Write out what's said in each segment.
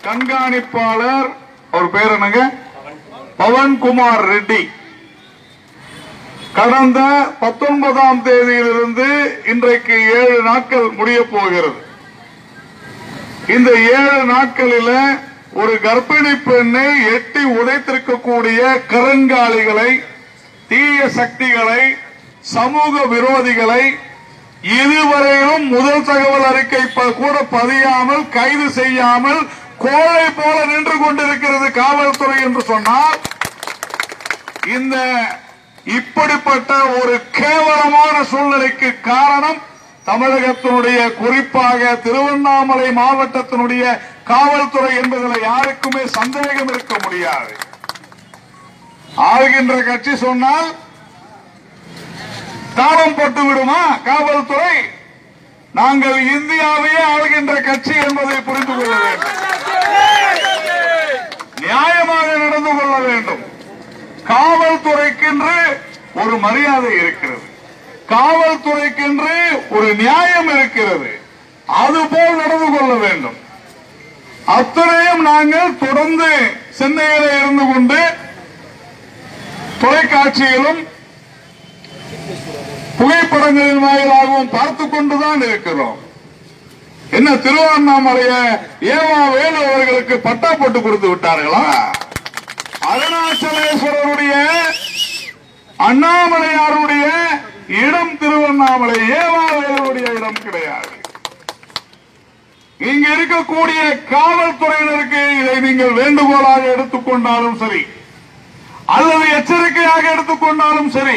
கண்காணிப்பாளர் அவர் பேர் என்னங்க, பவன்குமார் ரெட்டி கடந்த 19ஆம் தேதியிலிருந்து இன்றைக்கு 7 நாட்கள் முடிய போகிறது. இந்த 7 நாட்களில் ஒரு கர்ப்பிணி பெண்ணை எட்டி உதைத்திருக்கக்கூடிய கருங்காலிகளை, தீய சக்திகளை, சமூக விரோதிகளை இதுவரையிலும் முதல் தகவல் அறிக்கை கூட பதியாமல், கைது செய்யாமல் கோழை போல நின்று கொண்டிருக்கிறது காவல்துறை என்று சொன்னால், இந்த இப்படிப்பட்ட ஒரு கேவலமான சூழ்நிலைக்கு காரணம் தமிழகத்தினுடைய, குறிப்பாக திருவண்ணாமலை மாவட்டத்தினுடைய காவல்துறை என்பதில் யாருக்குமே சந்தேகம் இருக்க முடியாது. ஆளுகின்ற கட்சி சொன்னால் தாளம் போட்டு விடுமா காவல்துறை? நாங்கள் இந்தியாவையே ஆளுகின்ற கட்சி என்பதை புரிந்து கொள்ள வேண்டும். நியாயமாக நடந்து கொள்ள வேண்டும். காவல்துறைக்கென்று ஒரு மரியாதை இருக்கிறது, காவல்துறைக்கென்று ஒரு நியாயம் இருக்கிறது. அதுபோல் நடந்து கொள்ள வேண்டும். அத்தனையும் நாங்கள் தொடர்ந்து சென்னையில் இருந்து கொண்டு தொலைக்காட்சியிலும் புகைப்படங்களின் வாயிலாகவும் பார்த்துக் கொண்டுதான் இருக்கிறோம். என்ன திருவண்ணாமலைய ஏவா வேலு அவர்களுக்கு பட்டா போட்டு கொடுத்து விட்டார்களா? அருணாச்சலேஸ்வரருடைய, அண்ணாமலையாருடைய இடம் திருவண்ணாமலை, ஏவா வேலுடைய இடம் கிடையாது. இங்க இருக்கக்கூடிய காவல்துறையினருக்கு இதை நீங்கள் வேண்டுகோளாக எடுத்துக்கொண்டாலும் சரி, அல்லது எச்சரிக்கையாக எடுத்துக்கொண்டாலும் சரி,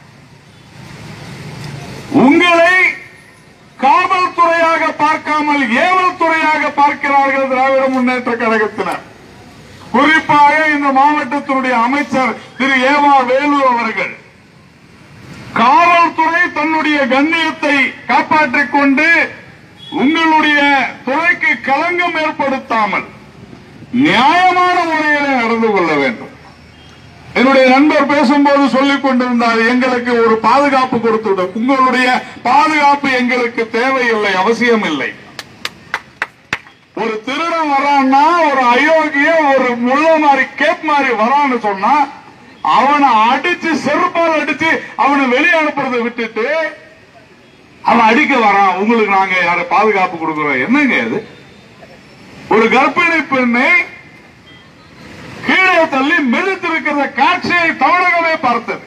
உங்களை காவல்துறையாக பார்க்காமல் ஏவல் துறையாக பார்க்கிறார்கள் திராவிட முன்னேற்ற கழகத்தினர். குறிப்பாக இந்த மாவட்டத்தினுடைய அமைச்சர் திரு ஏவா வேலு அவர்கள், காவல்துறை தன்னுடைய கண்ணியத்தை காப்பாற்றிக் கொண்டு உங்களுடைய துறைக்கு களங்கம் ஏற்படுத்தாமல் நியாயமான முறையிலே நடந்து கொள்ள வேண்டும். என்னுடைய நண்பர் பேசும்போது சொல்லிக் கொண்டிருந்தார், எங்களுக்கு ஒரு பாதுகாப்பு கொடுத்து, உங்களுடைய பாதுகாப்பு எங்களுக்கு தேவையில்லை, அவசியம் இல்லை. ஒரு திருடன் வரான்னா, ஒரு அயோக்கிய, ஒரு முள்ள மாதிரி கேப் மாதிரி வரான்னு சொன்னா அவனை அடிச்சு, செருப்பால் அடிச்சு அவனை வெளியே அனுப்புறதை விட்டுட்டு அவன் அடிக்க வரான், உங்களுக்கு நாங்க யார பாதுகாப்பு கொடுக்கிறோம்? என்னங்க இது? ஒரு கர்ப்பிணி பெண்ணை கீழே தள்ளி மிதித்திருக்கிற காட்சியை தமிழகமே பார்த்தது.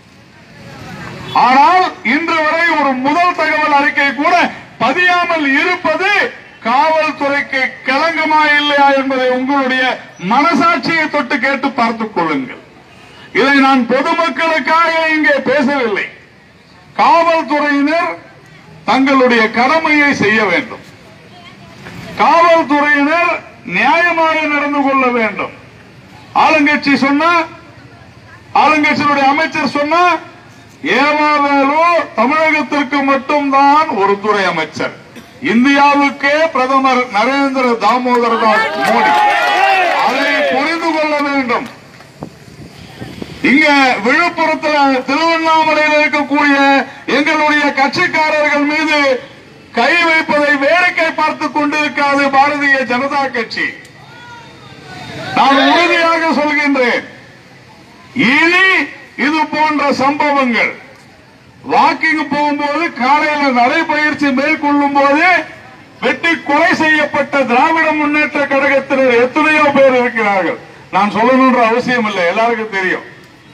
ஆனால் இன்று வரை ஒரு முதல் தகவல் அறிக்கை கூட பதியாமல் இருப்பது காவல்துறைக்கு களங்கமா இல்லையா என்பதை உங்களுடைய மனசாட்சியை தொட்டு கேட்டு பார்த்துக் கொள்ளுங்கள். இதை நான் பொதுமக்களுக்காக இங்கே பேசவில்லை. காவல்துறையினர் தங்களுடைய கடமையை செய்ய வேண்டும். காவல்துறையினர் நியாயமாக நடந்து கொள்ள வேண்டும். ஆளுங்கட்சி சொன்னா, ஆளுங்கட்சியினுடைய அமைச்சர் சொன்னா, ஏவா வேலு தமிழகத்திற்கு மட்டும்தான் ஒரு துறை அமைச்சர், இந்தியாவுக்கே பிரதமர் நரேந்திர தாமோதர் தாஸ் மோடி. அதை புரிந்து கொள்ள வேண்டும். இங்க விழுப்புரத்தில், திருவண்ணாமலையில் இருக்கக்கூடிய எங்களுடைய கட்சிக்காரர்கள் மீது கை வைப்பதை வேடிக்கை பார்த்துக் கொண்டிருக்காது பாரதிய ஜனதா கட்சி. நான் உறுதியாக சொல்கின்றேன், இனி இது போன்ற சம்பவங்கள், வாக்கிங் போகும்போது, காலையில் நடைபயிற்சி மேற்கொள்ளும் போது வெட்டி கொலை செய்யப்பட்ட திராவிட முன்னேற்ற கழகத்தினர் எத்தனையோ பேர் இருக்கிறார்கள். நான் சொல்லணுன்ற அவசியம் இல்லை, எல்லாருக்கும் தெரியும்.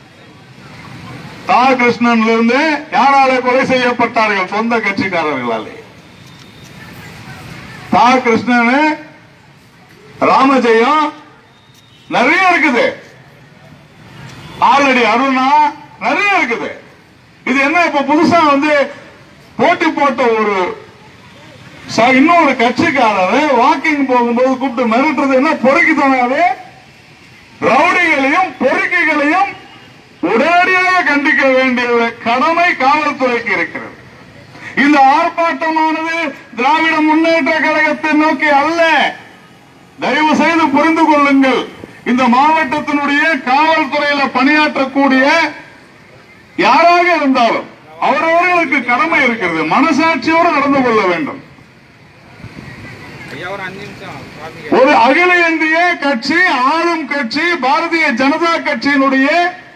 தா கிருஷ்ணன்ல இருந்து யாரால கொலை செய்யப்பட்டார்கள்? சொந்த கட்சிக்காரர்களாலே. தா கிருஷ்ணன், ராமஜெயம், நிறைய இருக்குது. ஆல்ரெடி அருணா, நிறைய இருக்குது. இது என்ன இப்ப புதுசா போட்டி போட்ட ஒரு இன்னொரு கட்சிக்காரர் வாக்கிங் போகும்போது கூப்பிட்டு மிரட்டுறது என்ன? பொறுக்கித்தனாலே ரவுடிகளையும் பொறுக்கிகளையும் உடனடியாக கண்டிக்க வேண்டிய கடமை காவல்துறைக்கு இருக்கிறது. இந்த ஆர்ப்பாட்டமானது திராவிட முன்னேற்ற கழகத்தை நோக்கி அல்ல. தயவு செய்து புரிந்து கொள்ளுங்கள். இந்த மாவட்டத்தினுடைய காவல்துறையில பணியாற்றக்கூடிய யாராக இருந்தாலும் அவரவர்களுக்கு கடமை இருக்கிறது. மனசாட்சியோடு நடந்து கொள்ள வேண்டும். ஒரு அகில இந்திய கட்சி, ஆளும் கட்சி பாரதிய ஜனதா கட்சியினுடைய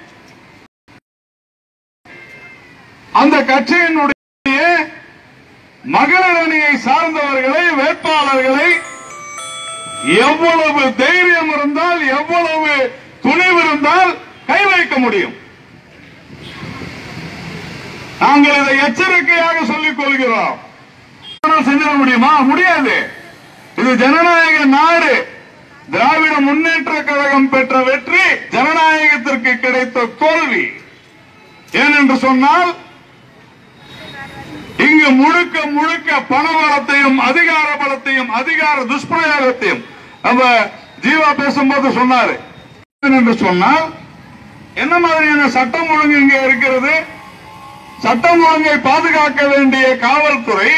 அந்த கட்சியினுடைய மகளிர் அணியை சார்ந்தவர்களை, வேட்பாளர்களை எவ்வளவு தைரியம் இருந்தால், எவ்வளவு துணிவு இருந்தால் கை வைக்க முடியும்? நாங்கள் இதை எச்சரிக்கையாக சொல்லிக் கொள்கிறோம். செஞ்சிட முடியுமா? முடியாது. இது ஜனநாயக நாடு. திராவிட முன்னேற்ற கழகம் பெற்ற வெற்றி ஜனநாயகத்திற்கு கிடைத்த தோல்வி. ஏனென்று சொன்னால் இங்கு முழுக்க முழுக்க பணபலத்தையும், அதிகார பலத்தையும், அதிகார துஷ்பிரயோகத்தையும் நம்ம ஜீவா பேசும்போது சொன்னாரு. என்று சொன்னால் என்ன மாதிரியான சட்டம் ஒழுங்கு இங்கே இருக்கிறது? சட்டம் ஒழுங்கை பாதுகாக்க வேண்டிய காவல்துறை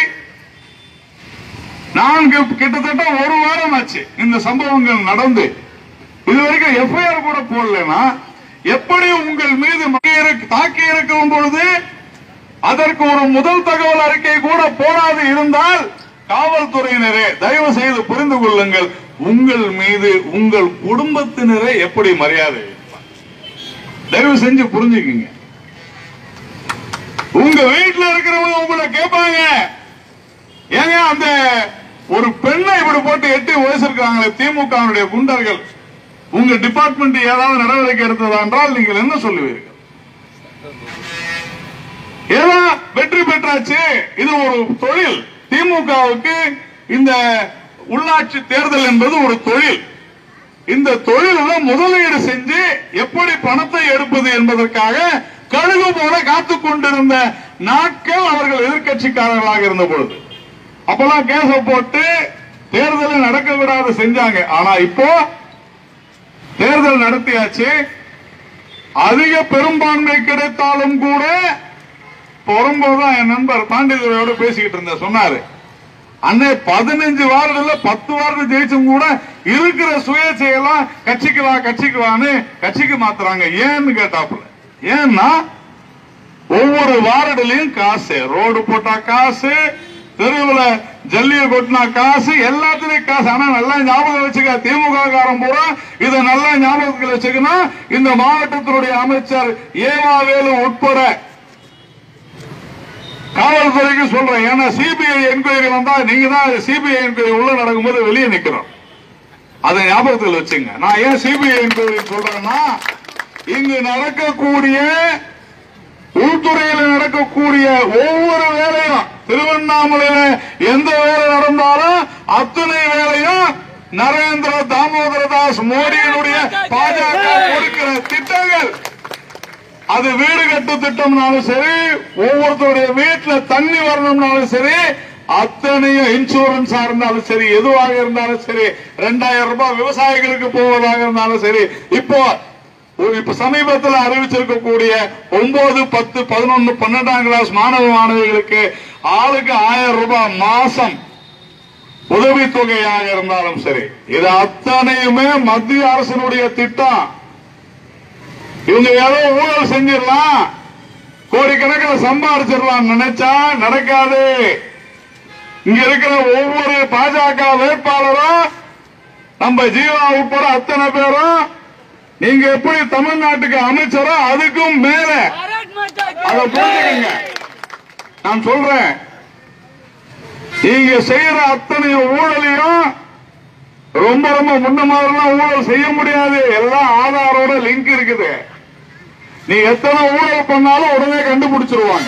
கிட்டத்தட்ட ஒரு வாரம் ஆச்சு இந்த சம்பவங்கள் நடந்து. இதுவரைக்கும் எஃப்ஐஆர் கூட போடலனா எப்படி உங்கள் மீது தாக்கி இருக்கும் பொழுது அதற்கு ஒரு முதல் தகவல் அறிக்கை கூட போடாது இருந்தால், காவல்துறையினரே தயவு செய்து புரிந்து கொள்ளுங்கள், உங்கள் மீது உங்கள் குடும்பத்தினரே எப்படி மரியாதை? தயவு செஞ்சு புரிஞ்சுக்குங்க. உங்க வீட்டில் இருக்கிறவங்க உங்களை கேட்பாங்க, ஏங்க அந்த ஒரு பெண்ணை இப்படி போட்டு 8 வயசு இருக்காங்களே திமுக குண்டர்கள், உங்க டிபார்ட்மெண்ட் ஏதாவது நடவடிக்கை எடுத்ததா என்றால் நீங்கள் என்ன சொல்லுவீர்கள்? ஏதோ வெற்றி பெற்றாச்சு, இது ஒரு தொழில். திமுகவுக்கு இந்த உள்ளாட்சி தேர்தல் என்பது ஒரு தொழில். இந்த தொழிலில் முதலீடு செஞ்சு எப்படி பணத்தை எடுப்பது என்பதற்காக கழுகு போல காத்துக் கொண்டிருந்த நாட்கள் அவர்கள் எதிர்கட்சிக்காரர்களாக இருந்த பொழுது அப்பெல்லாம் கேச போட்டு தேர்தலை நடக்க விடாது செஞ்சாங்க. ஆனா இப்போ தேர்தல் நடத்தியாச்சு. அதிக பெரும்பான்மை கிடைத்தாலும் கூட வரும்போதுதான் என் நண்பர் பாண்டியதுரையோட பேசிக்கிட்டு இருந்த சொன்னாரு, அன்னை 15 வார்டுல 10 வார்டு ஜெயிச்சும் கூட இருக்கிற சுயேட்சையெல்லாம் கட்சிக்கு வான்னு கட்சிக்கு மாத்துறாங்க. ஏன்னு கேட்டாப்புல, ஏன்னா ஒவ்வொரு வார்டுலையும் காசு, ரோடு போட்டா காசு, தெருவில் ஜல்லிய கொட்டினா காசு, எல்லாத்திலையும் காசு. ஆனா நல்லா ஞாபகம் வச்சுக்க, திமுக காரம் பூரா இதை நல்லா ஞாபகத்தில் வச்சுக்கணும். இந்த மாவட்டத்தினுடைய அமைச்சர் ஏவாவேலு உட்பட காவல்துறைக்கு சொல்றேன், ஏன்னா சிபிஐ என்கொயரி வந்தா நீங்க தான் சிபிஐ என்கொயரி உள்ள நடக்கும்போது வெளியே நிக்கிறோம். அதை ஞாபகத்தில் வச்சுங்க. நான் ஏன் சிபிஐ என்கொயரி சொல்றேன்னா, இங்கு நடக்கக்கூடிய உள்துறையில் நடக்கக்கூடிய ஒவ்வொரு வேலையும், திருவண்ணாமலையில எந்த வேலை நடந்தாலும் அத்தனை வேலையும் நரேந்திர தாமோதரதாஸ் மோடியினுடைய பாஜக கொடுக்கிற திட்டங்கள். அது வீடு கட்டு திட்டம்னாலும் சரி, ஒவ்வொருத்தருடைய வீட்டில் தண்ணி வரணும்னாலும் சரி, அத்தனையும் இன்சூரன்ஸ் இருந்தாலும் சரி, எதுவாக இருந்தாலும் சரி, 2000 ரூபாய் விவசாயிகளுக்கு போவதாக இருந்தாலும் சரி, இப்போ சமீபத்தில் அறிவிச்சிருக்கக்கூடிய 9, 10, 11, 12ஆம் கிளாஸ் மாணவ மாணவிகளுக்கு ஆளுக்கு 1000 ரூபாய் மாசம் உதவித்தொகையாக இருந்தாலும் சரி, இது அத்தனையுமே மத்திய அரசினுடைய திட்டம். இவங்க ஏதோ ஊழல் செஞ்சிடலாம், கோடிக்கணக்கில் சம்பாதிச்சிடலாம் நினைச்சா நடக்காது. இங்க இருக்கிற ஒவ்வொரு பாஜக வேட்பாளரும், நம்ம ஜீவா உட்பட அத்தனை பேரும், நீங்க எப்படி தமிழ்நாட்டுக்கு அமைச்சரோ அதுக்கும் மேல அதை புரிஞ்சுக்கங்க. நான் சொல்றேன், நீங்க செய்யற அத்தனை ஊழலையும் ரொம்ப ரொம்ப முன்ன மாதிரிலாம் ஊழல் செய்ய முடியாது. எல்லாம் ஆதாரோட லிங்க் இருக்குது. நீ எத்தனை ஊழல் பண்ணாலும் உடனே கண்டுபிடிச்சிருவாங்க.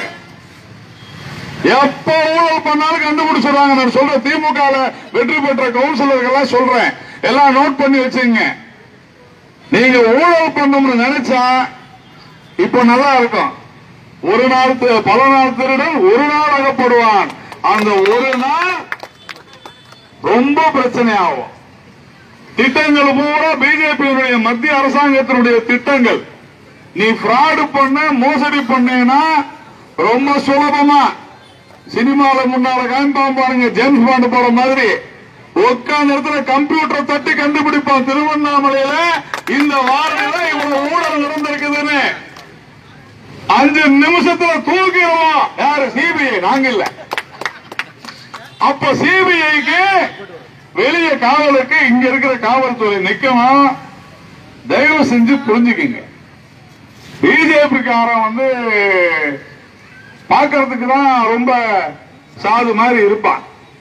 எப்ப ஊழல் பண்ணாலும் கண்டுபிடிச்சிருவாங்க. நான் சொல்ற திமுக வெற்றி பெற்ற கவுன்சிலர்கள் சொல்றேன், எல்லாம் நோட் பண்ணி வச்சுங்க. நீங்க ஊழல் பண்ணணும்னு நினைச்சா இப்ப நல்லா இருக்கும். ஒரு நாள் பல நாள் திருடன் ஒரு நாள் அகப்படுவான். அந்த ஒரு நாள் ரொம்ப பிரச்சனை ஆகும். திட்டங்கள் பூரா பிஜேபியுடைய மத்திய அரசாங்கத்தினுடைய திட்டங்கள். நீ ஃப்ராடு பண்ண, மோசடி பண்ணேன்னா ரொம்ப சுலபமா சினிமால முன்னால காமிப்பான் பாருங்க, ஜேம்ஸ் பாண்ட் போற மாதிரி உட்கார்ந்த இடத்துல கம்ப்யூட்டர் தட்டி கண்டுபிடிப்பான். திருவண்ணாமலையில இந்த வாரத்துல இவ்வளவு ஊழல் நடந்திருக்குதுன்னு 5 நிமிஷத்துல தூக்கிடுவோம். யாரு? சிபிஐ. நாங்க இல்ல. அப்ப சிபிஐக்கு வெளியே காவலுக்கு இங்க இருக்கிற காவல்துறை நிக்கணும். தயவு செஞ்சு புரிஞ்சுக்குங்க. பிஜேபி காரன் பாக்கிறதுக்கு தான் ரொம்ப சாது மாதிரி இருப்பான்.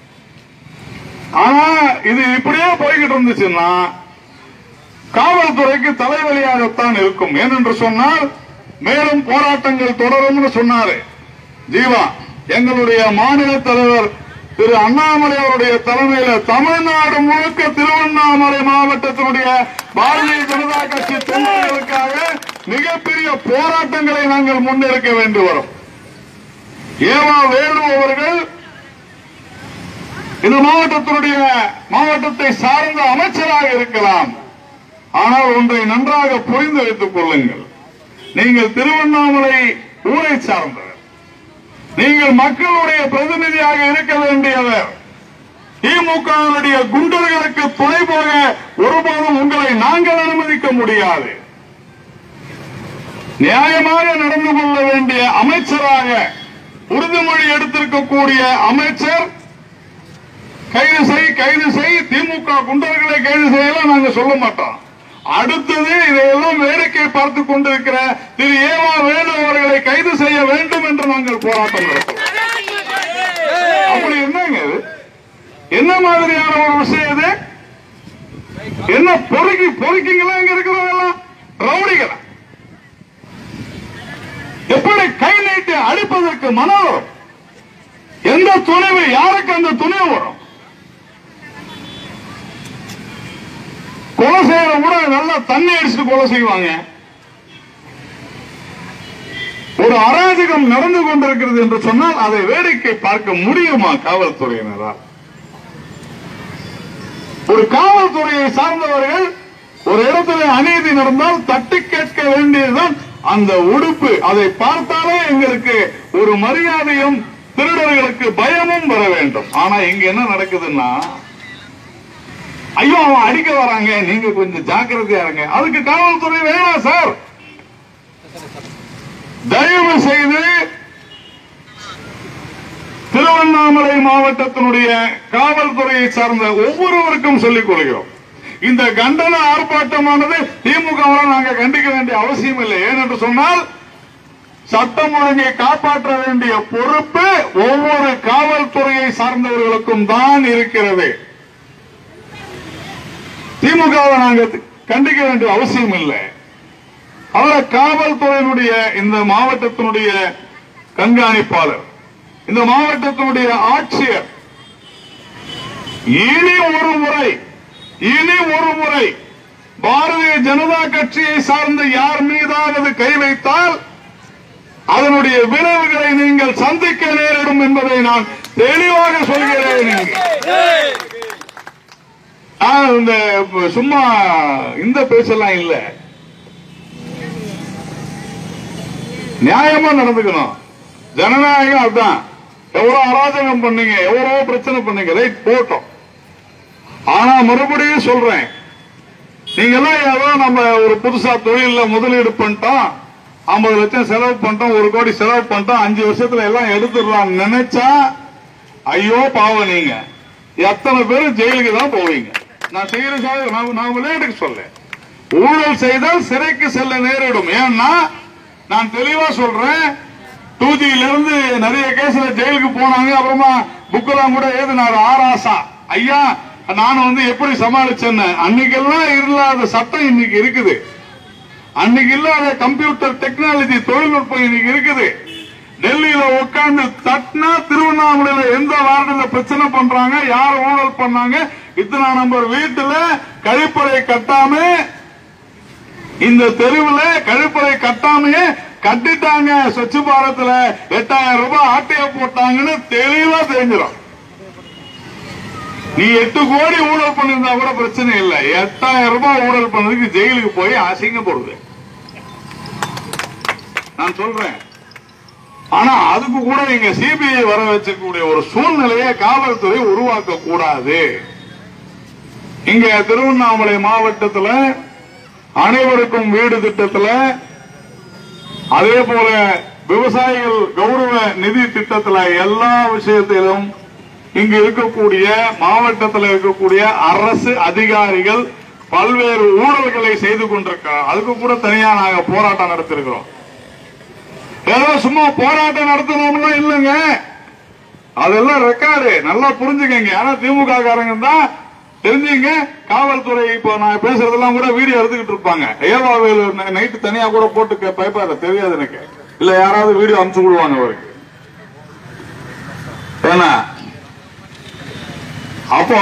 ஆனா இது இப்படியே போய்கிட்டு இருந்துச்சுன்னா காவல்துறைக்கு தலைவலியாகத்தான் இருக்கும். ஏனென்று சொன்னால் மேலும் போராட்டங்கள் தொடரும் சொன்னாரு ஜீவா. எங்களுடைய மாநில தலைவர் திரு அண்ணாமலை அவருடைய தலைமையில் தமிழ்நாடு முழுக்க திருவண்ணாமலை மாவட்டத்தினுடைய பாரதிய ஜனதா கட்சி தொண்டர்களுக்காக மிகப்பெரிய போராட்டங்களை நாங்கள் முன்னெடுக்க வேண்டி வரும். ஏவா வேலு அவர்கள் இந்த மாவட்டத்தை சார்ந்த அமைச்சராக இருக்கலாம். ஆனால் ஒன்றை நன்றாக புரிந்து வைத்துக் கொள்ளுங்கள். நீங்கள் திருவண்ணாமலை ஊரை சார்ந்தவர். நீங்கள் மக்களுடைய பிரதிநிதியாக இருக்க வேண்டியவர். திமுகவுடைய குண்டர்களுக்கு துணை போக ஒருபோதும் உங்களை நாங்கள் அனுமதிக்க முடியாது. நியாயமாக நடந்து கொள்ள வேண்டிய அமைச்சராக உறுதிமொழி எடுத்திருக்கக்கூடிய அமைச்சர் கைது செய் திமுக குண்டர்களை கைது செய்யலாம் நாங்க சொல்ல மாட்டோம். அடுத்தது இதையெல்லாம் வேடிக்கை பார்த்துக் கொண்டிருக்கிற திரு ஏவா வேலு அவர்களை கைது செய்ய வேண்டும் என்று நாங்கள் போராட்டம் நடத்துவோம். அப்படி என்னங்க என்ன மாதிரியான ஒரு விஷயம் இது? என்ன பொறுக்கிங்களா இங்க இருக்கிறவங்க ரவுடிகளா? எப்படி கை நீட்டி அடிப்பதற்கு மனம் வரும்? எந்த துணிவு யாருக்கு அந்த துணிவு வரும்? கொலை செய்யற கூட நல்லா தண்ணி அடிச்சுட்டு கொலை செய்வாங்க. ஒரு அராஜகம் நடந்து கொண்டிருக்கிறது என்று சொன்னால் அதை வேடிக்கை பார்க்க முடியுமா காவல்துறையினரால்? ஒரு காவல்துறையை சார்ந்தவர்கள் ஒரு இடத்துல அநீதி நடந்தால் தட்டி கேட்க வேண்டியதுதான் அந்த உடுப்பு. அதை பார்த்தாலே எங்களுக்கு ஒரு மரியாதையும் திருடர்களுக்கு பயமும் வர வேண்டும். ஆனா இங்க என்ன நடக்குதுன்னா, ஐயோ அவன் அடிக்க வராங்க, நீங்க கொஞ்சம் ஜாக்கிரதையா இருங்க. அதுக்கு காவல்துறை வேணாம் சார். தயவு செய்து திருவண்ணாமலை மாவட்டத்தினுடைய காவல்துறையை சார்ந்த ஒவ்வொருவருக்கும் சொல்லிக் கொள்கிறோம். இந்த கண்டன ஆர்ப்பாட்டமானது திமுகவால் நாங்கள் கண்டிக்க வேண்டிய அவசியம் இல்லை. ஏனென்று சொன்னால் சட்டம் ஒழுங்கை காப்பாற்ற வேண்டிய பொறுப்பு ஒவ்வொரு காவல்துறையை சார்ந்தவர்களுக்கும் தான் இருக்கிறது. திமுகவை நாங்கள் கண்டிக்க வேண்டிய அவசியம் இல்லை. அவரை காவல்துறையினுடைய இந்த மாவட்டத்தினுடைய கண்காணிப்பாளர், இந்த மாவட்டத்தினுடைய ஆட்சியர் இனி ஒரு முறை பாரதிய ஜனதா கட்சியை சார்ந்த யார் மீதாவது கை வைத்தால் அதனுடைய விளைவுகளை நீங்கள் சந்திக்க நேரிடும் என்பதை நான் தெளிவாக சொல்கிறேன். சும்மா இந்த பேச்செல்லாம் இல்ல, நியாயமா நடந்துக்கணும். ஜனநாயகம் அதுதான். எவ்வளவு அராஜகம் பண்ணீங்க, எவ்வளவு பிரச்சனை பண்ணீங்க, ரைட் போட்டோம். ஆனா மறுபடியும் சொல்றேன், நீங்க எல்லாம் ஏதோ நம்ம ஒரு புதுசா தொழில முதலீடு பண்ணிட்டோம், 50 லட்சம் செலவு பண்ணிட்டோம், 1 கோடி செலவு பண்ணிட்டோம், 5 வருஷத்துல எல்லாம் எடுத்துடலாம் நினைச்சா ஐயோ பாவம். நீங்க எத்தனை பேரும் ஜெயிலுக்கு தான் போவீங்க. நான் செய்யற நான் விளையாட்டுக்கு சொல்ல, ஊழல் செய்தால் சிறைக்கு செல்ல நேரிடும். ஏன்னா நான் தெளிவா சொல்றேன், 2Gல இருந்து நிறைய கேஸ்ல ஜெயிலுக்கு போனாங்க. அப்புறமா புக்கெல்லாம் கூட எழுதினாரு ஆராசா ஐயா. நான் எப்படி சமாளிச்சேன்னு. அன்னைக்கெல்லாம் இல்லாத சட்டம் இன்னைக்கு இருக்குது. அன்னைக்கு இல்லாத கம்ப்யூட்டர் டெக்னாலஜி தொழில்நுட்பம் இன்னைக்கு இருக்குது. டெல்லியில உட்கார்ந்து தட்டினா திருவண்ணாமலையில எந்த வார்டில் பிரச்சனை பண்றாங்க, யார் ஊழல் பண்ணாங்க, இத்தனை நம்பர் வீட்டுல கழிப்பறை கட்டாம, இந்த தெருவில் கழிப்பறை கட்டாமையே கட்டிட்டாங்க. ஸ்வச் பாரத்ல 8000 ரூபாய் ஆட்டைய போட்டாங்கன்னு தெளிவா தெரிஞ்சிடும். நீ 8 கோடி ஊழல் பண்ணிருந்தா கூட பிரச்சனை இல்லை. 8000 ரூபாய் ஊழல் பண்ணதுக்கு ஜெயிலுக்கு போய் அசிங்கப்படுது. நான் சொல்றேன். ஆனா அதுக்கு கூட நீங்க சிபிஐ வர வச்சக்கூடிய ஒரு சூழ்நிலையை காவல்துறை உருவாக்க கூடாது. இங்க திருவண்ணாமலை மாவட்டத்தில் அனைவருக்கும் வீடு திட்டத்தில், அதே போல விவசாயிகள் கௌரவ நிதி திட்டத்தில் எல்லா விஷயத்திலும் இங்கு இருக்கக்கூடிய மாவட்டத்தில் இருக்கக்கூடிய அரசு அதிகாரிகள் பல்வேறு ஊழல்களை செய்து கொண்டிருக்கிறார். அதுக்கு கூட தனியா நாங்க போராட்டம் நடத்திருக்கிறோம். ஏதோ சும்மா போராட்டம் நடத்தணும்னா இல்லைங்க, அதெல்லாம் ரெக்கார்டு. நல்லா புரிஞ்சுக்கங்க. ஆனா திமுக காரங்க தான் தெரிஞ்சுங்க. காவல்துறை இப்போ நான் பேசுறதெல்லாம் கூட வீடியோ எடுத்துக்கிட்டு இருப்பாங்க. ஏவாவேலு நைட்டு தனியா கூட போட்டு பயப்பாரு, தெரியாது எனக்கு. இல்ல யாராவது வீடியோ அனுப்பிச்சு விடுவாங்க அவருக்கு. ஏன்னா அப்போ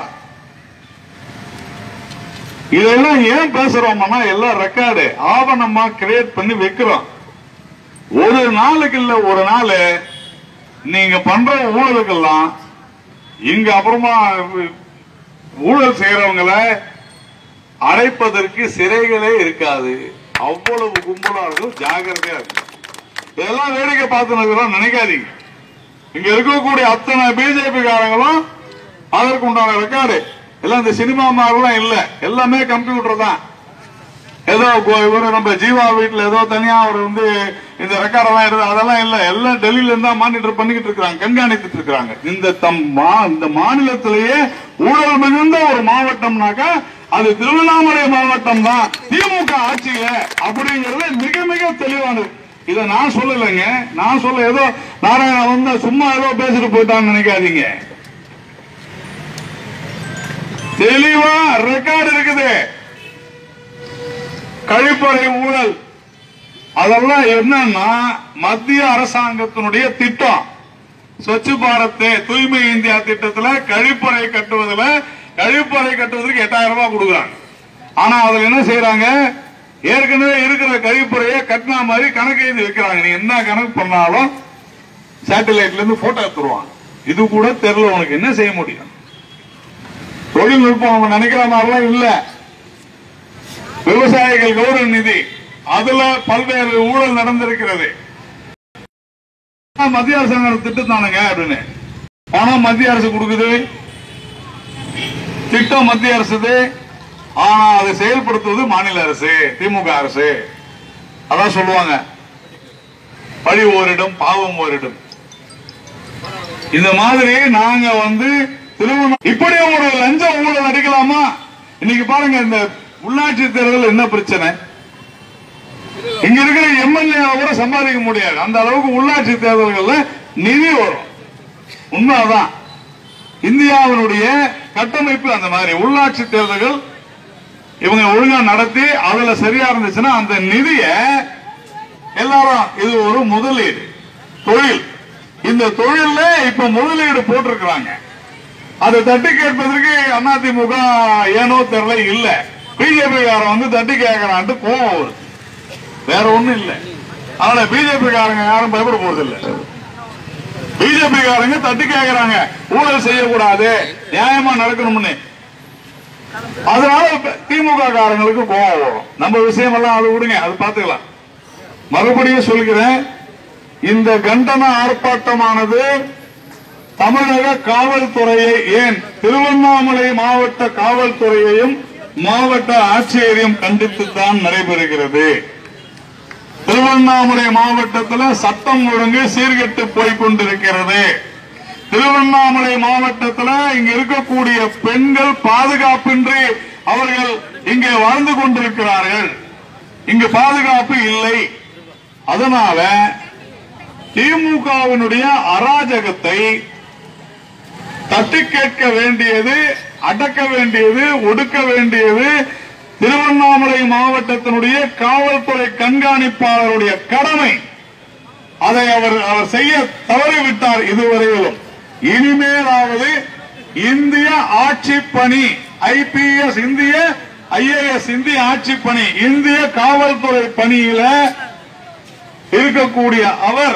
இதெல்லாம் ஏன் பேசுறோம்னா எல்லாம் ரெக்கார்டு ஆவணமா கிரியேட் பண்ணி வைக்கிறோம். ஒரு நாளுக்கு இல்ல ஒரு நாள் நீங்க பண்ற ஊழலுக்கெல்லாம் இங்க அப்புறமா ஊழல் செய்யறவங்களை அடைப்பதற்கு சிறைகளே இருக்காது. அவ்வளவு கும்பலா இருக்கும். ஜாகிரதையா இருக்கு. இதெல்லாம் வேடிக்கை பார்த்து நினைக்காதீங்க. இங்க இருக்கக்கூடிய அத்தனை பிஜேபி காரங்களும் அதற்கு உண்டான ரெக்கார்டு எல்லாம் இந்த சினிமா மாதிரிலாம் இல்ல, எல்லாமே கம்ப்யூட்டர் தான். ஏதோ நம்ம ஜீவா வீட்டுல ஏதோ தனியா அவர் இந்த ரெக்கார்டெல்லாம் எடுத்து அதெல்லாம் இல்ல, எல்லாம் டெல்லியில இருந்தா மானிட்டர் பண்ணிக்கிட்டு இருக்காங்க, கண்காணித்துட்டு இருக்காங்க. இந்த மாநிலத்திலேயே ஊழல் மிகுந்த ஒரு மாவட்டம்னாக்கா அது திருவண்ணாமலை மாவட்டம் தான் திமுக ஆட்சியில அப்படிங்கிறது மிக மிக தெளிவானது. இதை நான் சொல்லலைங்க, நான் சொல்ல ஏதோ நாராயண சும்மா ஏதோ பேசிட்டு போயிட்டான்னு நினைக்காதீங்க. தெளிவா ரெக்கார்டு இருக்குது. கழிப்பறை ஊழல் அதெல்லாம் என்னன்னா மத்திய அரசாங்கத்தினுடைய திட்டம். ஸ்வச் பாரத் தூய்மை இந்தியா திட்டத்தில் கழிப்பறை கட்டுவதற்கு 8000 ரூபாய் கொடுக்குறாங்க. ஆனா அதுல என்ன செய்யறாங்க, ஏற்கனவே இருக்கிற கழிப்பறையை கட்டினா மாதிரி கணக்கு எழுதி வைக்கிறாங்க. நீ என்ன கணக்கு பண்ணாலும் சேட்டலைட்ல இருந்து போட்டோ எடுத்துருவாங்க. இது கூட தெரியல, உனக்கு என்ன செய்ய முடியும்? தொழில்நுட்பம் அவங்க நினைக்கிற மாதிரிலாம் இல்ல. விவசாயிகள் கௌரவ நிதி அதுல பல்வேறு ஊழல் நடந்திருக்கிறது. மத்திய அரசாங்கம் திட்டம் தானுங்க அப்படின்னு பணம் மத்திய அரசு கொடுக்குது, திட்டம் மத்திய அரசு. ஆனா அதை செயல்படுத்துவது மாநில அரசு, திமுக அரசு. அதான் சொல்லுவாங்க, பழி ஓரிடம் பாவம் ஓரிடம். இந்த மாதிரி நாங்க இப்படி ஒரு லஞ்ச ஊழல் அடிக்கலாமா? இன்னைக்கு பாருங்க, இந்த உள்ளாட்சி தேர்தல் என்ன பிரச்சனை? இங்க இருக்கிற எம்எல்ஏ கூட சம்பாதிக்க முடியாது. அந்த அளவுக்கு உள்ளாட்சி தேர்தல்கள்ல நிதி வரும். உண்மைதான். இந்தியாவினுடைய கட்டமைப்பு அந்த மாதிரி. உள்ளாட்சி தேர்தல்கள் இவங்க ஒழுங்கா நடத்தி அதுல சரியா இருந்துச்சுன்னா அந்த நிதிய எல்லாரும் இது ஒரு முதலீடு தொழில். இந்த தொழில இப்ப முதலீடு போட்டிருக்கிறாங்க. அதை தட்டி கேட்பதற்கு அதிமுக ஏனோ தெரியல இல்ல. பிஜேபி காரன் தட்டி கேட்கறான்ட்டு கோவம் வருது, வேற ஒண்ணும் இல்ல. அதனால பிஜேபி காரங்க யாரும் பயப்பட போறது இல்ல. பிஜேபி காரங்க தட்டி கேட்கறாங்க, ஊழல் செய்யக்கூடாது, நியாயமா நடக்கணும்னு. அதனால திமுக காரங்களுக்கு கோவம் வரும். நம்ம விஷயம் எல்லாம் அது விடுங்க, அது பாத்துக்கலாம். மறுபடியும் சொல்கிறேன், இந்த கண்டன ஆர்ப்பாட்டமானது தமிழக காவல்துறையை, ஏன் திருவண்ணாமலை மாவட்ட காவல்துறையையும் மாவட்ட ஆட்சியரையும் கண்டித்துத்தான் நடைபெறுகிறது. திருவண்ணாமலை மாவட்டத்தில் சட்டம் ஒழுங்கு சீர்கெட்டு போய்கொண்டிருக்கிறது. திருவண்ணாமலை மாவட்டத்தில் இங்க இருக்கக்கூடிய பெண்கள் பாதுகாப்பின்றி அவர்கள் இங்கே வாழ்ந்து கொண்டிருக்கிறார்கள். இங்கு பாதுகாப்பு இல்லை. அதனால திமுகவினுடைய அராஜகத்தை தட்டி கேட்க வேண்டியது, அடக்க வேண்டியது, ஒடுக்க வேண்டியது திருவண்ணாமலை மாவட்டத்தினுடைய காவல்துறை கண்காணிப்பாளருடைய கடமை. அதை அவர் செய்ய தவறிவிட்டார் இதுவரையிலும். இனிமேலாவது இந்திய ஆட்சி பணி, ஐபிஎஸ் இந்திய, ஐஏஎஸ் இந்திய ஆட்சி பணி, இந்திய காவல்துறை பணியில இருக்கக்கூடிய அவர்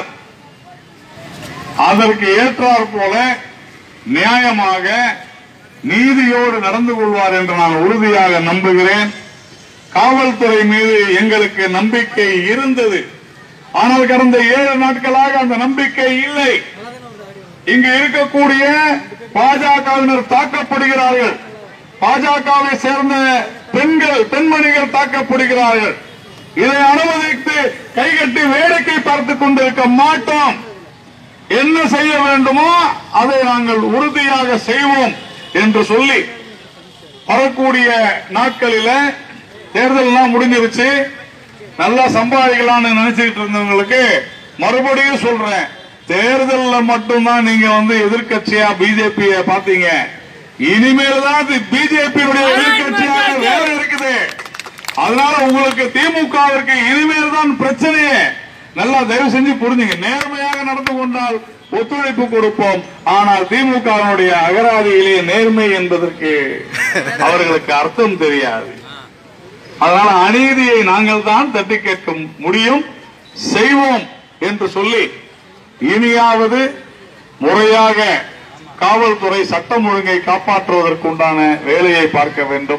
அதற்கு ஏற்றாற் போல நியாயமாக நீதியோடு நடந்து கொள்வார் என்று நான் உறுதியாக நம்புகிறேன். காவல்துறை மீது எங்களுக்கு நம்பிக்கை இருந்தது. ஆனால் கடந்த 7 நாட்களாக அந்த நம்பிக்கை இல்லை. இங்கு இருக்கக்கூடிய பாஜகவினர் தாக்கப்படுகிறார்கள். பாஜகவை சேர்ந்த பெண்மணிகள் தாக்கப்படுகிறார்கள். இதை அனுமதித்து கைகட்டி வேடிக்கை பார்த்துக் கொண்டிருக்க மாட்டோம். என்ன செய்ய வேண்டுமோ அதை நாங்கள் உறுதியாக செய்வோம் என்று சொல்லி வரக்கூடிய நாட்களில தேர்தல் எல்லாம் முடிஞ்சிருச்சு. நல்லா சம்பாதிக்கலாம்னு நினைச்சுட்டு இருந்தவங்களுக்கு மறுபடியும் சொல்றேன், தேர்தலில் மட்டும்தான் நீங்க எதிர்கட்சியா பிஜேபி பாத்தீங்க. இனிமேல் தான் பிஜேபியுடைய எதிர்கட்சியாக வேற இருக்குது. அதனால உங்களுக்கு திமுகவிற்கு இனிமேல் தான் பிரச்சனையே. நல்லா தயவு செஞ்சு புரிஞ்சுங்க. நேர்மையாக நடந்து கொண்டால் ஒத்துழைப்பு கொடுப்போம். ஆனால் திமுகவினுடைய அகராதியிலே நேர்மை என்பதற்கு அவர்களுக்கு அர்த்தம் தெரியாது. அதனால அநீதியை நாங்கள் தான் தட்டி கேட்க முடியும், செய்வோம் என்று சொல்லி இனியாவது முறையாக காவல்துறை சட்டம் ஒழுங்கை காப்பாற்றுவதற்குண்டான வேலையை பார்க்க வேண்டும்.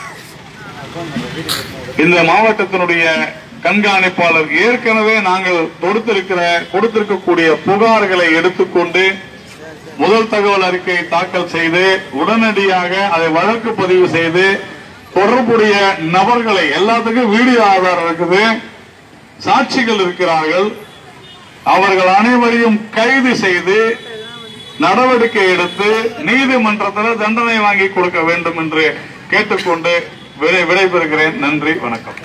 இந்த மாவட்டத்தினுடைய கண்காணிப்பாளர் ஏற்கனவே நாங்கள் கொடுத்திருக்கக்கூடிய புகார்களை எடுத்துக்கொண்டு முதல் தகவல் அறிக்கை தாக்கல் செய்து உடனடியாக அதை வழக்கு பதிவு செய்து தொடர்புடைய நபர்களை, எல்லாத்துக்கும் வீடியோ ஆதாரம் இருக்குது, சாட்சிகள் இருக்கிறார்கள், அவர்கள் அனைவரையும் கைது செய்து நடவடிக்கை எடுத்து நீதிமன்றத்தில் தண்டனை வாங்கி கொடுக்க வேண்டும் என்று கேட்டுக்கொண்டு விடைபெறுகிறேன். நன்றி, வணக்கம்.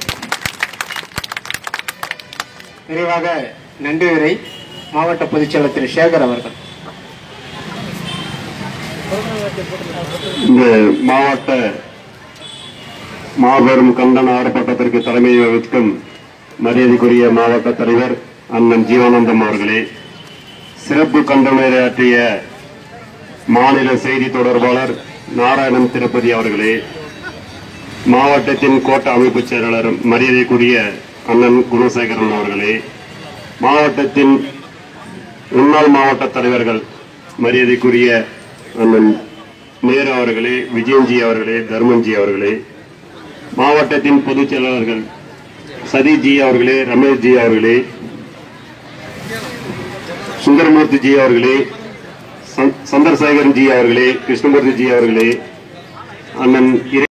நிறைவாக நன்றி உரை மாவட்ட பொதுச்செயலர் திரு சேகர் அவர்கள். இந்த மாவட்ட மாபெரும் கண்டன ஆர்ப்பாட்டத்திற்கு தலைமை வகிக்கும் மரியாதைக்குரிய மாவட்ட தலைவர் அண்ணன் ஜீவானந்தம் அவர்களே, சிறப்பு கண்டனரையாற்றிய மாநில செய்தி தொடர்பாளர் நாராயணன் திருப்பதி அவர்களே, மாவட்டத்தின் கோட்ட அமைப்பு செயலாளர் மரியாதைக்குரிய அண்ணன் குணசேகரன் அவர்களே, மாவட்டத்தின் முன்னாள் மாவட்ட தலைவர்கள் மரியாதைக்குரிய அண்ணன் நேரு அவர்களே, விஜயன்ஜி அவர்களே, தர்மன்ஜி அவர்களே, மாவட்டத்தின் பொதுச் செயலாளர்கள் சதீஷ்ஜி அவர்களே, ரமேஷ்ஜி அவர்களே, சுந்தரமூர்த்தி ஜி அவர்களே, சந்திரசேகரன் ஜி அவர்களே, கிருஷ்ணமூர்த்தி ஜி அவர்களே, அண்ணன்